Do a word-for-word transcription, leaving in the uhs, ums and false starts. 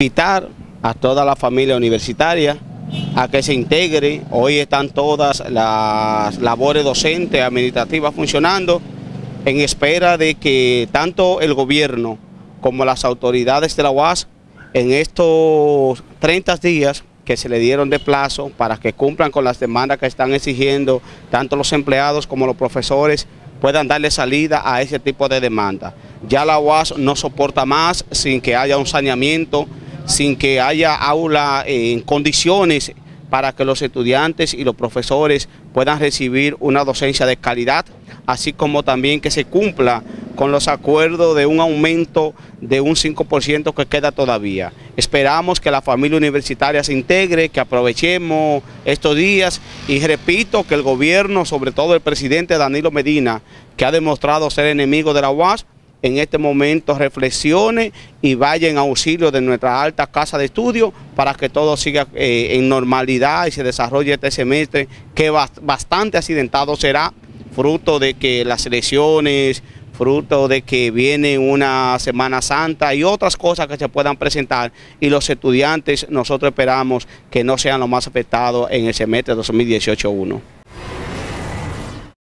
Invitar a toda la familia universitaria a que se integre. Hoy están todas las labores docentes, administrativas funcionando en espera de que tanto el gobierno como las autoridades de la U A S en estos treinta días que se le dieron de plazo para que cumplan con las demandas que están exigiendo tanto los empleados como los profesores, puedan darle salida a ese tipo de demanda. Ya la U A S no soporta más sin que haya un saneamiento, sin que haya aula en condiciones para que los estudiantes y los profesores puedan recibir una docencia de calidad, así como también que se cumpla con los acuerdos de un aumento de un cinco por ciento que queda todavía. Esperamos que la familia universitaria se integre, que aprovechemos estos días y repito que el gobierno, sobre todo el presidente Danilo Medina, que ha demostrado ser enemigo de la U A S, en este momento reflexione y vaya en auxilio de nuestra alta casa de estudio para que todo siga eh, en normalidad y se desarrolle este semestre que bastante accidentado será, fruto de que las elecciones, fruto de que viene una Semana Santa y otras cosas que se puedan presentar, y los estudiantes nosotros esperamos que no sean los más afectados en el semestre dos mil dieciocho uno.